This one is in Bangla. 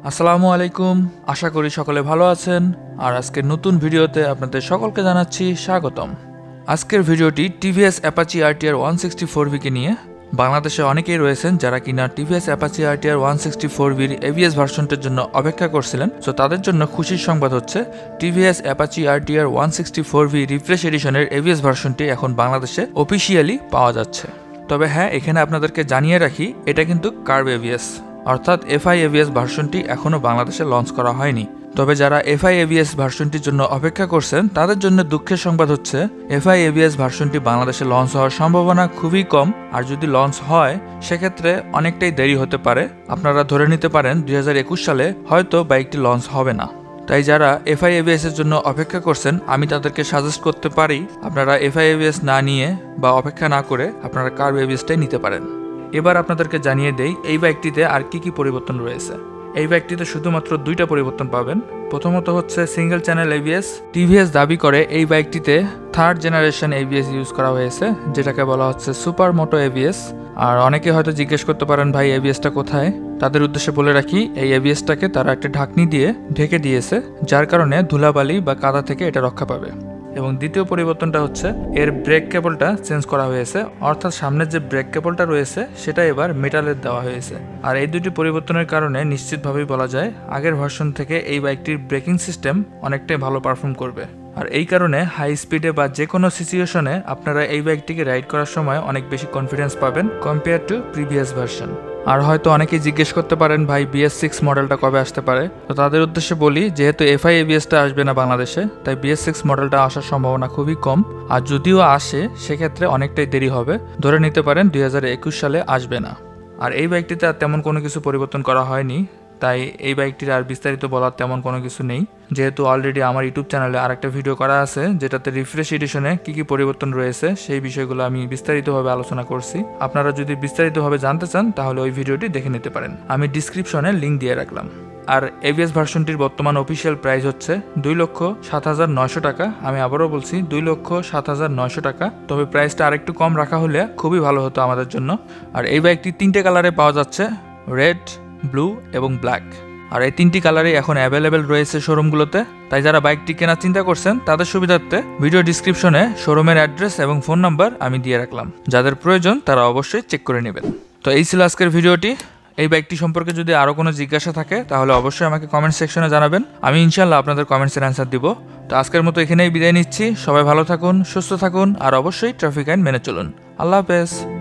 আসসালামু আলাইকুম, আশা করি সকলে ভালো আছেন। আর আজকের নতুন ভিডিওতে আপনাদের সকলকে জানাচ্ছি স্বাগতম। আজকের ভিডিওটি টিভিএস অ্যাপাচি আরটিআর 164V কে নিয়ে। বাংলাদেশে অনেকেই রয়েছেন যারা কিনা টিভিএস অ্যাপাচি আরটিআর 164Vর এবিএস ভার্সনটির জন্য অপেক্ষা করছিলেন। সো তাদের জন্য খুশির সংবাদ হচ্ছে TVS Apache RTR 164V refresh এডিশনের এবিএস ভার্সনটি এখন বাংলাদেশে অফিসিয়ালি পাওয়া যাচ্ছে। তবে হ্যাঁ, এখানে আপনাদেরকে জানিয়ে রাখি, এটা কিন্তু কার্ভ এবিএস, অর্থাৎ এফআই এবিএস ভার্সনটি এখনও বাংলাদেশে লঞ্চ করা হয়নি। তবে যারা এফআই এবিএস ভার্সনটির জন্য অপেক্ষা করছেন তাদের জন্য দুঃখের সংবাদ হচ্ছে এফআই এবিএস ভার্সনটি বাংলাদেশে লঞ্চ হওয়ার সম্ভাবনা খুবই কম। আর যদি লঞ্চ হয় সেক্ষেত্রে অনেকটাই দেরি হতে পারে। আপনারা ধরে নিতে পারেন 2021 সালে হয়তো বাইকটি লঞ্চ হবে না। তাই যারা এফআই এবিএস এর জন্য অপেক্ষা করছেন আমি তাদেরকে সাজেস্ট করতে পারি আপনারা এফআই এবিএস না নিয়ে বা অপেক্ষা না করে আপনারা কার্ভ এবিএসটাই নিতে পারেন। এবার আপনাদেরকে জানিয়ে দেই এই বাইকটিতে আর কি পরিবর্তন রয়েছে। এই বাইকটিতে শুধুমাত্র দুইটা পরিবর্তন পাবেন। প্রথমত হচ্ছে সিঙ্গেল চ্যানেল এবিএস। টিভিএস দাবি করে এই বাইকটিতে থার্ড জেনারেশন এবিএস ইউজ করা হয়েছে, যেটাকে বলা হচ্ছে সুপার মোটো এবিএস। আর অনেকে হয়তো জিজ্ঞেস করতে পারেন ভাই এবিএসটা কোথায়। তাদের উদ্দেশ্যে বলে রাখি, এই এবিএসটাকে তারা একটা ঢাকনি দিয়ে ঢেকে দিয়েছে, যার কারণে ধুলাবালি বা কাদা থেকে এটা রক্ষা পাবে। এবং দ্বিতীয় পরিবর্তনটা হচ্ছে এর ব্রেক কেবলটা চেঞ্জ করা হয়েছে, অর্থাৎ সামনের যে ব্রেক কেবলটা রয়েছে সেটা এবার মেটালের দেওয়া হয়েছে। আর এই দুটি পরিবর্তনের কারণে নিশ্চিতভাবেই বলা যায় আগের ভার্সন থেকে এই বাইকটির ব্রেকিং সিস্টেম অনেকটাই ভালো পারফর্ম করবে। আর এই কারণে হাই স্পিডে বা যে কোনো সিচুয়েশনে আপনারা এই বাইকটিকে রাইড করার সময় অনেক বেশি কনফিডেন্স পাবেন কম্পেয়ার টু প্রিভিয়াস ভার্সন। আর হয়তো অনেকেই জিজ্ঞেস করতে পারেন ভাই BS6 মডেলটা কবে আসতে পারে। তো তাদের উদ্দেশ্যে বলি, যেহেতু এফআই এবিএসটা আসবে না বাংলাদেশে, তাই BS6 মডেলটা আসার সম্ভাবনা খুবই কম। আর যদিও আসে সেক্ষেত্রে অনেকটাই দেরি হবে, ধরে নিতে পারেন 2021 সালে আসবে না। আর এই বাইকটিতে আর তেমন কোনো কিছু পরিবর্তন করা হয়নি, তাই এই বাইকটির আর বিস্তারিত বলার তেমন কোনো কিছু নেই। যেহেতু অলরেডি আমার ইউটিউব চ্যানেলে আরেকটা ভিডিও করা আছে যেটাতে রিফ্রেশ এডিশনে কি পরিবর্তন রয়েছে সেই বিষয়গুলো আমি বিস্তারিতভাবে আলোচনা করছি। আপনারা যদি বিস্তারিতভাবে জানতে চান তাহলে ওই ভিডিওটি দেখে নিতে পারেন, আমি ডিসক্রিপশনে লিঙ্ক দিয়ে রাখলাম। আর এবিএস ভার্সনটির বর্তমান অফিসিয়াল প্রাইস হচ্ছে 2,07,900 টাকা। আমি আবারও বলছি 2,07,900 টাকা। তবে প্রাইসটা আরেকটু কম রাখা হলে খুবই ভালো হতো আমাদের জন্য। আর এই বাইকটি 3টে কালারে পাওয়া যাচ্ছে, রেড, ব্লু এবং ব্ল্যাক। আর এই 3টি কালারই এখন অ্যাভেলেবেল রয়েছে শোরুমগুলোতে। তাই যারা বাইকটি কেনার চিন্তা করছেন তাদের সুবিধার্থে ভিডিও ডিসক্রিপশনে শোরুমের অ্যাড্রেস এবং ফোন নাম্বার আমি দিয়ে রাখলাম, যাদের প্রয়োজন তারা অবশ্যই চেক করে নেবেন। তো এই ছিল আজকের ভিডিওটি। এই বাইকটি সম্পর্কে যদি আরও কোনো জিজ্ঞাসা থাকে তাহলে অবশ্যই আমাকে কমেন্ট সেকশনে জানাবেন, আমি ইনশাল্লাহ আপনাদের কমেন্টসের অ্যান্সার দিব। তো আজকের মতো এখানেই বিদায় নিচ্ছি। সবাই ভালো থাকুন, সুস্থ থাকুন আর অবশ্যই ট্রাফিক আইন মেনে চলুন। আল্লাহ হাফেজ।